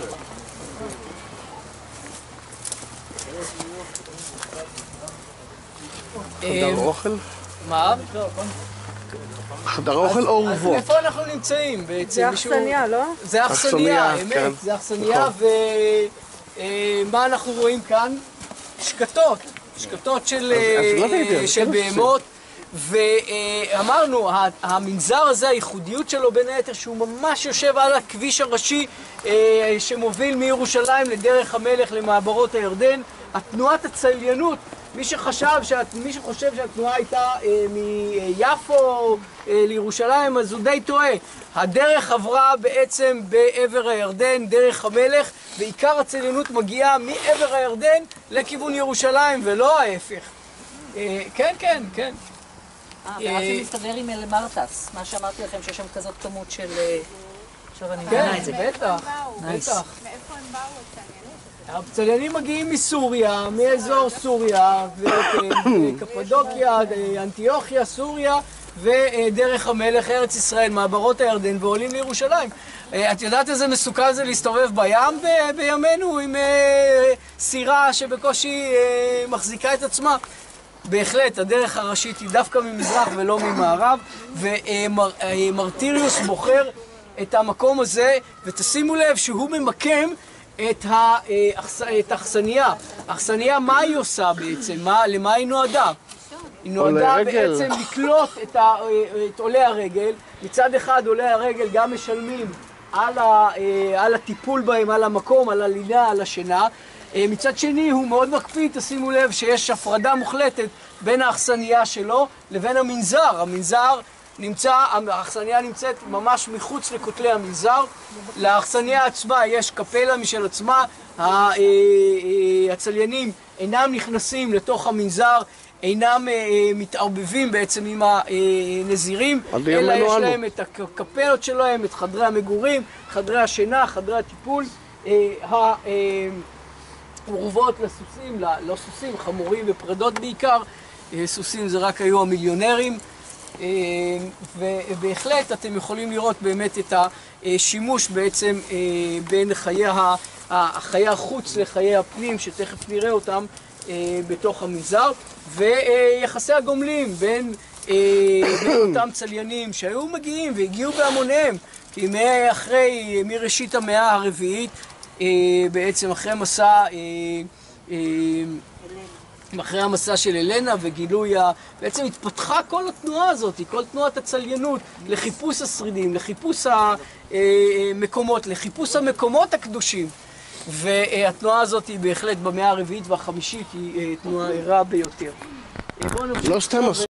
חדר אוכל? מה? חדר אוכל או אורוות? איפה אנחנו נמצאים בעצם? זה אכסניה, לא? זה אכסניה, האמת, זה אכסניה, ומה אנחנו רואים כאן? שקטות של בהמות, ואמרנו, המנזר הזה, הייחודיות שלו בין היתר, שהוא ממש יושב על הכביש הראשי שמוביל מירושלים לדרך המלך למעברות הירדן. התנועת הצליינות, מי שחושב שהתנועה הייתה מיפו לירושלים, אז הוא די טועה. הדרך עברה בעצם בעבר הירדן, דרך המלך, ועיקר הצליינות מגיעה מעבר הירדן לכיוון ירושלים, ולא ההפך. כן. ואז זה מסתדר עם אלמרטס, מה שאמרתי לכם שיש שם כזאת כמות של... עכשיו אני כן, מבינה את זה. בטח. מאיפה הם באו הצליינות? הצליינים מגיעים מסוריה, מאזור סוריה, וקפדוקיה, אנטיוכיה, סוריה, ודרך המלך, ארץ ישראל, מעברות הירדן, ועולים לירושלים. את יודעת איזה מסוכן זה להסתובב בים בימינו עם סירה שבקושי מחזיקה את עצמה? בהחלט, הדרך הראשית היא דווקא ממזרח ולא ממערב, ומרטיריוס בוחר את המקום הזה, ותשימו לב שהוא ממקם את האכסניה. האכסניה, מה היא עושה בעצם? למה היא נועדה? היא נועדה בעצם לקלוט את עולי הרגל. מצד אחד עולי הרגל גם משלמים על הטיפול בהם, על המקום, על הלינה, על השינה. מצד שני הוא מאוד מקפיד, תשימו לב שיש הפרדה מוחלטת בין האכסניה שלו לבין המנזר. האכסניה נמצאת ממש מחוץ לכותלי המנזר. לאכסניה עצמה יש קפלה משל עצמה. הצליינים אינם נכנסים לתוך המנזר, אינם מתערבבים בעצם עם הנזירים, אלא יש להם את הקפלות שלהם, את חדרי המגורים, חדרי השינה, חדרי הטיפול. אורוות לסוסים, לא סוסים, חמורים ופרדות בעיקר. סוסים זה רק היו המיליונרים. ובהחלט אתם יכולים לראות באמת את השימוש בעצם בין חיי החוץ לחיי הפנים, שתכף נראה אותם בתוך המנזר, ויחסי הגומלין בין אותם צליינים שהיו מגיעים והגיעו בהמוניהם, כי מראשית המאה הרביעית, בעצם אחרי המסע של אלנה וגילוי, בעצם התפתחה כל התנועה הזאת, כל תנועת הצליינות לחיפוש השרידים, לחיפוש המקומות, לחיפוש המקומות הקדושים. והתנועה הזאת היא בהחלט במאה הרביעית והחמישית היא תנועה ערה ביותר. לא סתם